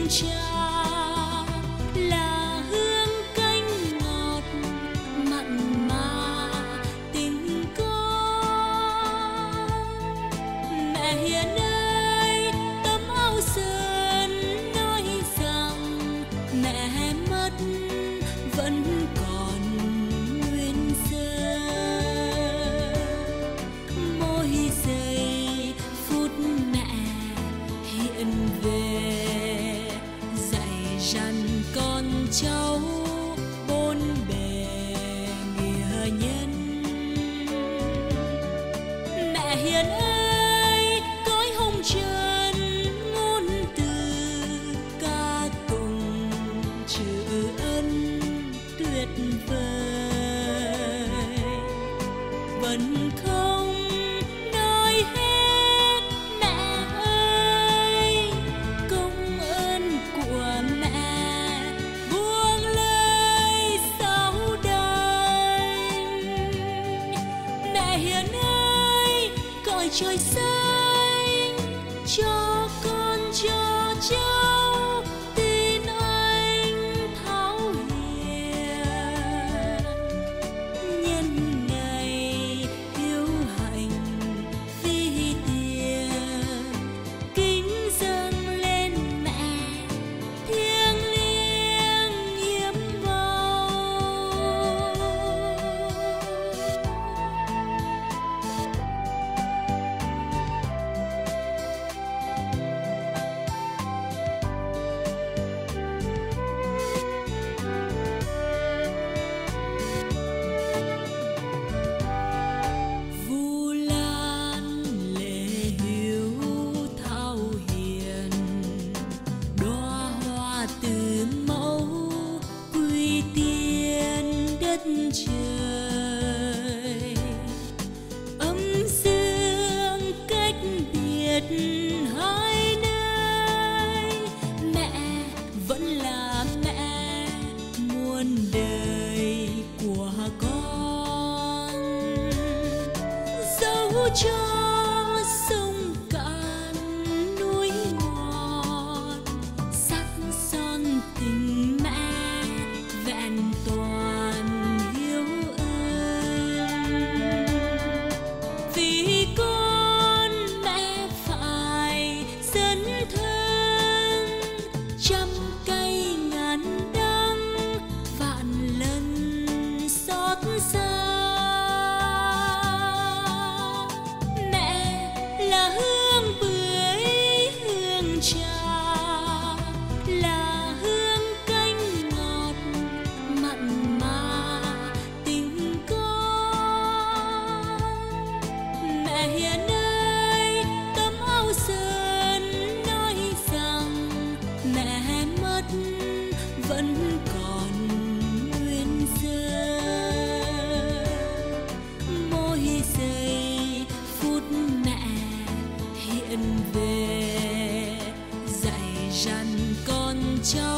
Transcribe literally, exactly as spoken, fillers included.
cha là hương canh ngọt mặn mà tình con. Mẹ hiền ơi, tấm áo sơn nói rằng mẹ mất vẫn còn nguyên sơ. Mỗi giây phút mẹ hiện về dạy dằn con cháu bốn bề nghĩa nhân. Mẹ hiền ơi, cõi hồng trần ngôn từ ca tụng trừ ân tuyệt vời, vẫn không nói hết mẹ ơi công ơn của mẹ buông lời sau đành. Mẹ hiền ơi, cõi trời xanh cho con cho cháu tin anh tháo hiền. Nhân ngày hiếu hạnh vì tiền, kính dâng lên mẹ thiêng liêng hiếm màu. Vu lan lệ hiếu thao hiền, đóa hoa từ mẫu quy tiên đất trời. Âm dương cách biệt hai nơi, mẹ vẫn là mẹ muôn đời của con. Dẫu cho sông cạn núi ngọt, sắc son tình mẹ vẹn toàn hiếu ơn. Vì con mẹ phải dấn thân, trăm cây ngàn đắng vạn lần xót xa. Mẹ là hương bưởi hương trà, là hương canh ngọt mặn mà tình con. Mẹ hiền ơi, tấm áo sơn nói rằng mẹ mất vẫn còn nguyên sơ. Mỗi giây phút mẹ hiện về dạy dằn con cháu